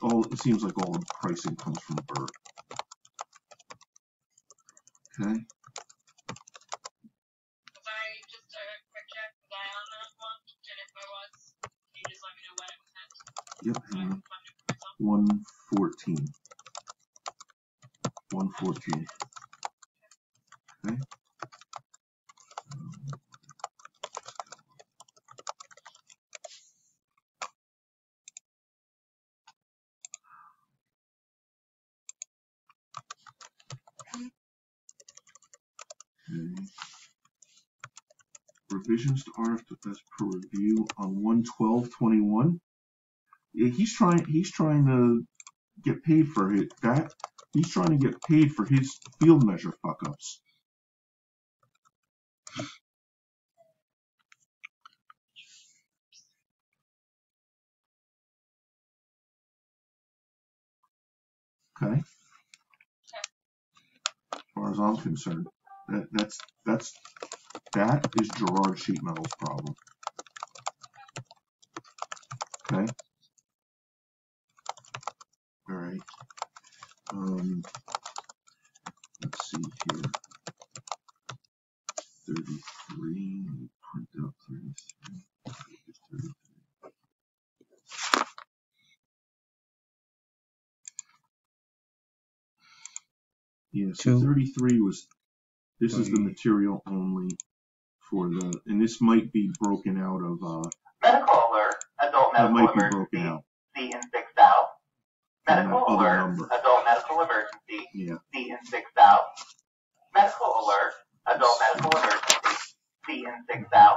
it seems like all the pricing comes from Bert. Okay. Sorry, just a quick check. Was I on that one? And if I was, can you just let me know when it was sent? Yep, hang on. 114. 114. Okay. Okay. Revisions to RF as per review on 1/12/21. Yeah, he's trying to get paid for that. He's trying to get paid for his field measure fuck ups. Okay. As far as I'm concerned, that is Gerard Sheet Metal's problem. Okay. All right. Let's see here. 33. Print out 33. 33. Yeah, so 33 was. This is the material only for the, and this might be broken out of. Medical alert, adult medical might be emergency, broken out. C in 6 South. Medical alert, number. adult medical emergency, Yeah. C in 6 South. Medical alert, adult medical emergency, C in 6 South.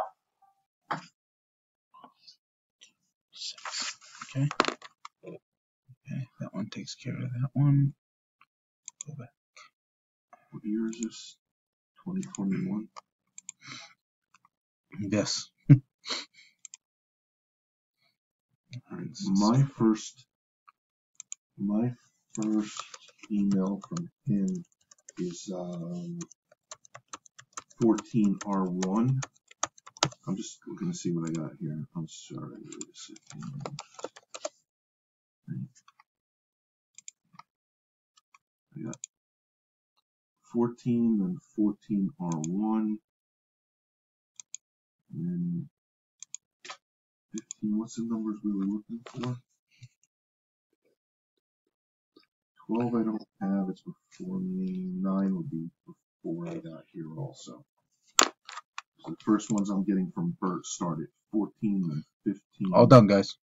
Okay. Okay, that one takes care of that one. Go back. What year is this? 2021. Yes. All right. My first email from him is 14R1. I'm just looking to see what I got here. I'm sorry. Wait a second. I got 14 and 14R1. And then 15. What's the numbers we were looking for? 12 I don't have. It's before me. 9 would be before I got here also. So the first ones I'm getting from Bert start at 14 and 15. All done, guys.